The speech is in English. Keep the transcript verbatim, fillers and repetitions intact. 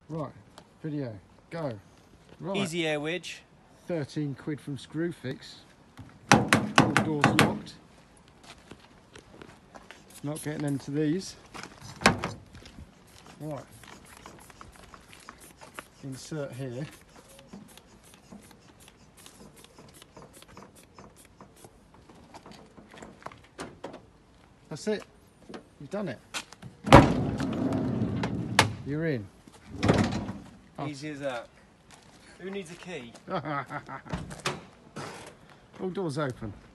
Right, video, go. Right. Easy air wedge. thirteen quid from Screwfix. All doors locked. Not getting into these. Right. Insert here. That's it. You've done it. You're in. Easy as that. Who needs a key? All doors open.